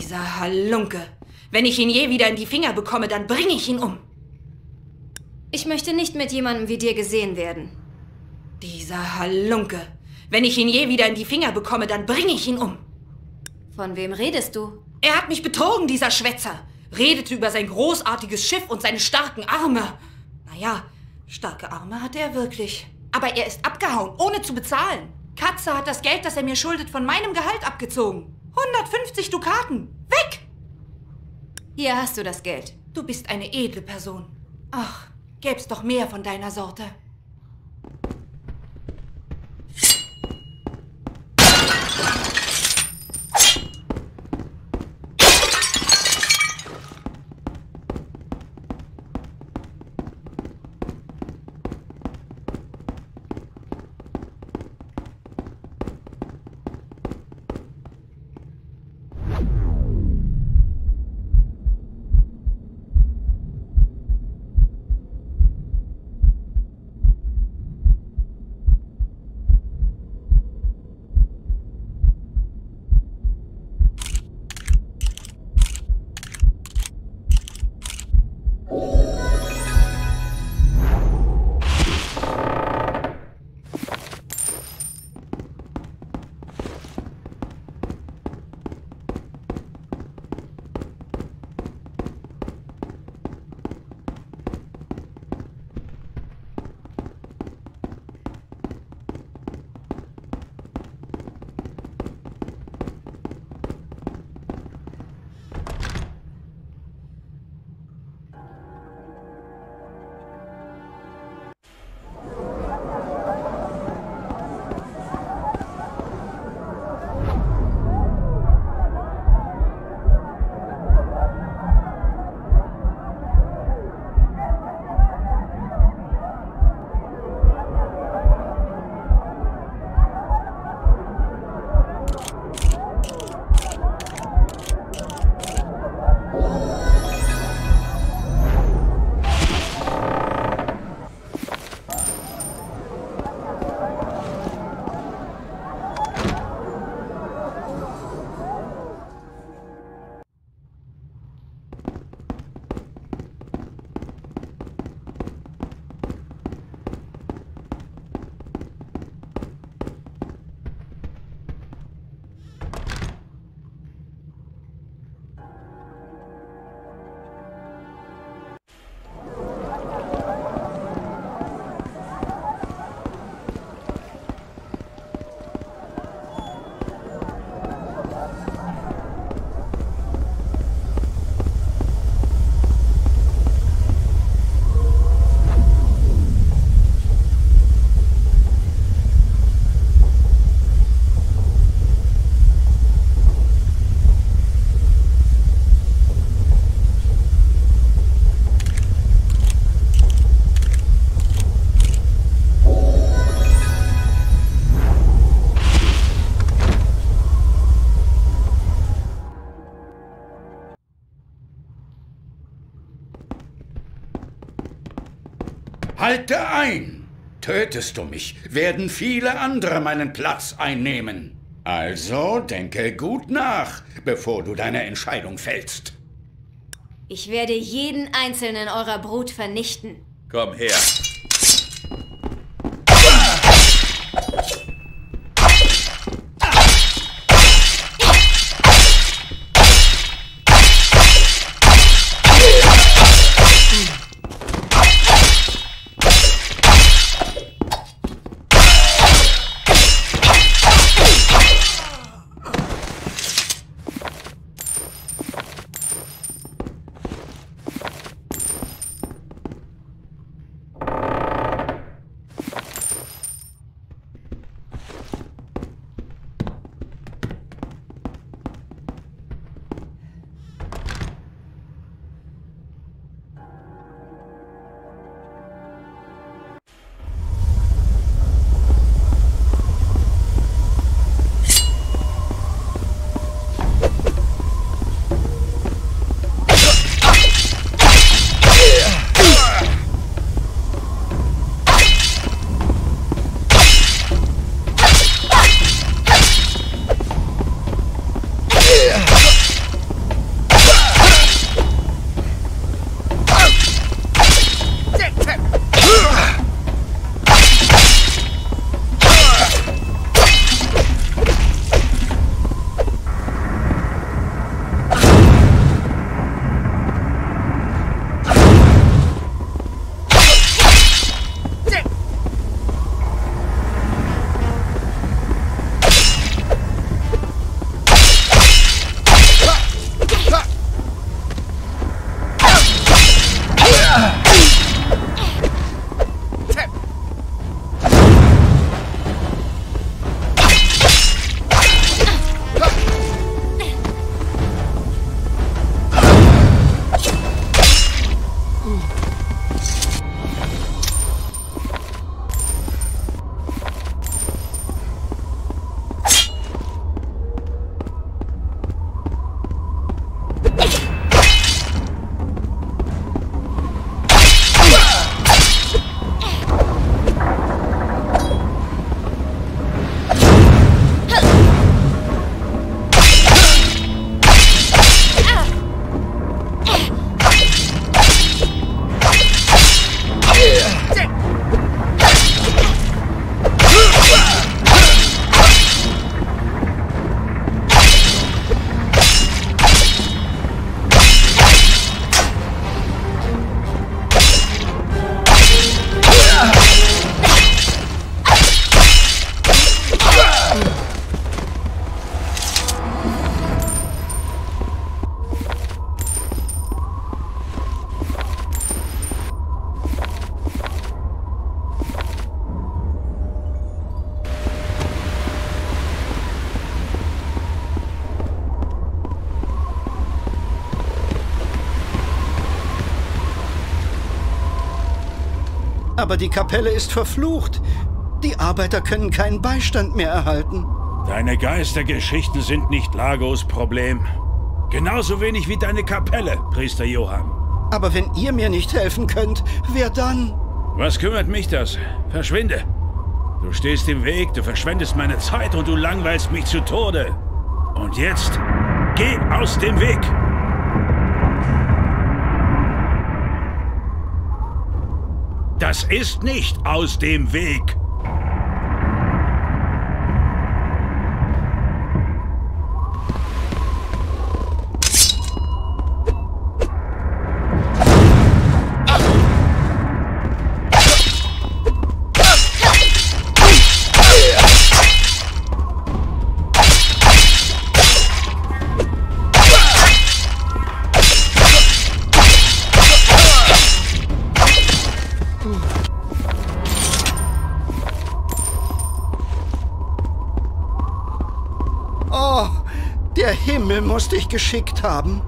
Dieser Halunke. Wenn ich ihn je wieder in die Finger bekomme, dann bringe ich ihn um. Ich möchte nicht mit jemandem wie dir gesehen werden. Dieser Halunke. Wenn ich ihn je wieder in die Finger bekomme, dann bringe ich ihn um. Von wem redest du? Er hat mich betrogen, dieser Schwätzer. Redete über sein großartiges Schiff und seine starken Arme. Naja, starke Arme hat er wirklich. Aber er ist abgehauen, ohne zu bezahlen. Katze hat das Geld, das er mir schuldet, von meinem Gehalt abgezogen. 150 Dukaten. Weg! Hier hast du das Geld. Du bist eine edle Person. Ach, gäb's doch mehr von deiner Sorte. Halte ein! Tötest du mich, werden viele andere meinen Platz einnehmen. Also denke gut nach, bevor du deine Entscheidung fällst. Ich werde jeden einzelnen eurer Brut vernichten. Komm her. Aber die Kapelle ist verflucht. Die Arbeiter können keinen Beistand mehr erhalten. Deine Geistergeschichten sind nicht Lagos Problem. Genauso wenig wie deine Kapelle, Priester Johann. Aber wenn ihr mir nicht helfen könnt, wer dann? Was kümmert mich das? Verschwinde. Du stehst im Weg, du verschwendest meine Zeit und du langweilst mich zu Tode. Und jetzt, geh aus dem Weg! Das ist nicht aus dem Weg! Oh, der Himmel muss dich geschickt haben.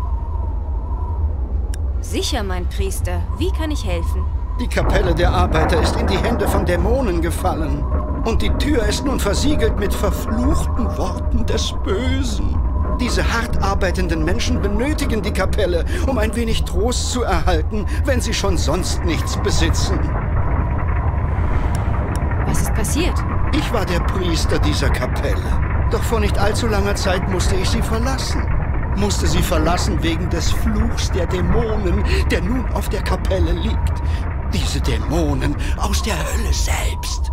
Sicher, mein Priester. Wie kann ich helfen? Die Kapelle der Arbeiter ist in die Hände von Dämonen gefallen. Und die Tür ist nun versiegelt mit verfluchten Worten des Bösen. Diese hart arbeitenden Menschen benötigen die Kapelle, um ein wenig Trost zu erhalten, wenn sie schon sonst nichts besitzen. Was ist passiert? Ich war der Priester dieser Kapelle. Doch vor nicht allzu langer Zeit musste ich sie verlassen. Musste sie verlassen wegen des Fluchs der Dämonen, der nun auf der Kapelle liegt. Diese Dämonen aus der Hölle selbst.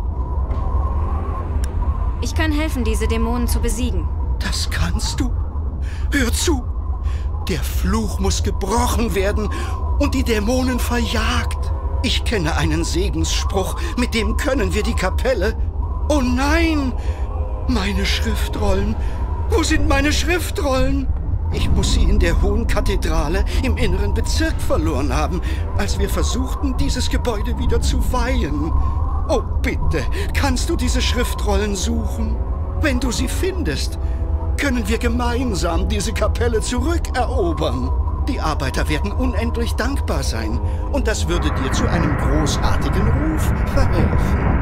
Ich kann helfen, diese Dämonen zu besiegen. Das kannst du. Hör zu. Der Fluch muss gebrochen werden und die Dämonen verjagt. Ich kenne einen Segensspruch, mit dem können wir die Kapelle... Oh nein! Meine Schriftrollen. Wo sind meine Schriftrollen? Ich muss sie in der Hohen Kathedrale im inneren Bezirk verloren haben, als wir versuchten, dieses Gebäude wieder zu weihen. Oh, bitte, kannst du diese Schriftrollen suchen? Wenn du sie findest, können wir gemeinsam diese Kapelle zurückerobern. Die Arbeiter werden unendlich dankbar sein und das würde dir zu einem großartigen Ruf verhelfen.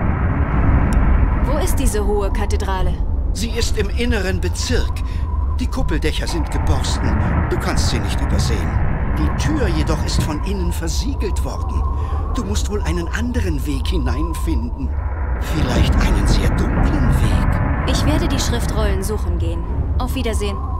Wo ist diese Hohe Kathedrale? Sie ist im inneren Bezirk. Die Kuppeldächer sind geborsten. Du kannst sie nicht übersehen. Die Tür jedoch ist von innen versiegelt worden. Du musst wohl einen anderen Weg hineinfinden. Vielleicht einen sehr dunklen Weg. Ich werde die Schriftrollen suchen gehen. Auf Wiedersehen.